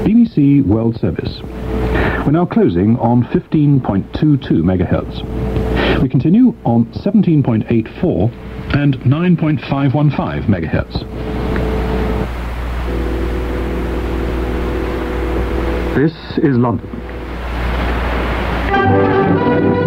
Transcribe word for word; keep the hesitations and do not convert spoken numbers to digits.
B B C World Service. We're now closing on fifteen point two two megahertz. We continue on seventeen point eight four and nine point five one five megahertz. This is London.